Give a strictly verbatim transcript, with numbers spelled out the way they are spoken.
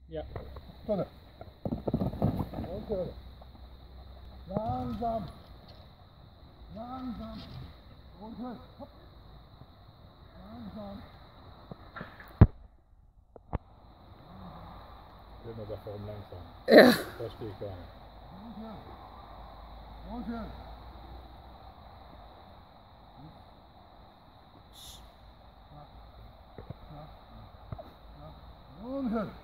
Ja. Tolle. Und Tolle. Langsam. Langsam. Und Tolle. Hopp. Langsam. Immer sagt, warum langsam? Ja. Das verstehe ich gar nicht. Und Tolle. Und Tolle. Und Tolle.